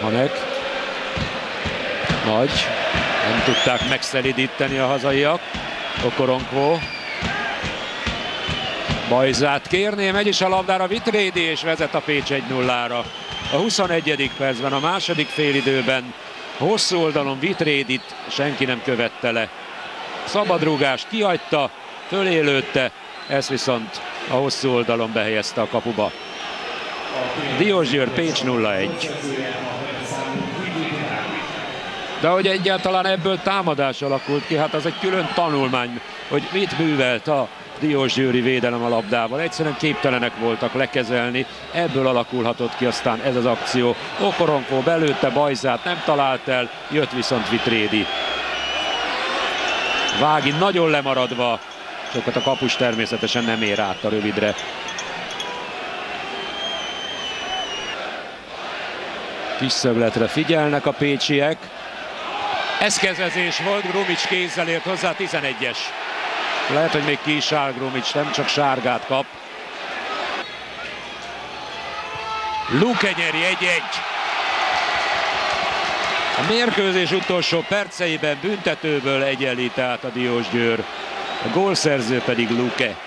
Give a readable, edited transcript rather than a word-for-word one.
Hanek. Nagy. Nem tudták megszelidíteni a hazaiak. Okoronkwo. Bajzát kérné, megy is a labdára Vitédi, és vezet a Pécs 1-0-ra. A 21. percben, a második félidőben hosszú oldalon Vitédit senki nem követte le. Szabadrúgást kihagyta, fölélőtte, ezt viszont a hosszú oldalon behelyezte a kapuba. Diósgyőr Pécs 0-1. De hogy egyáltalán ebből támadás alakult ki, hát az egy külön tanulmány, hogy mit művelt a diósgyőri védelem a labdával. Egyszerűen képtelenek voltak lekezelni, ebből alakulhatott ki aztán ez az akció. Okoronkwo belőtte Bajzát, nem talált el, jött viszont Vitédi. Vági nagyon lemaradva, sokat a kapus természetesen nem ér át a rövidre. Kis szögletre figyelnek a pécsiek. Eszkezezés volt, Grumics kézzel ért hozzá, 11-es. Lehet, hogy még ki is áll Grumics, nem csak sárgát kap. Luke nyeri 1-1. A mérkőzés utolsó perceiben büntetőből egyenlít át a Diósgyőr. A gólszerző pedig Luke.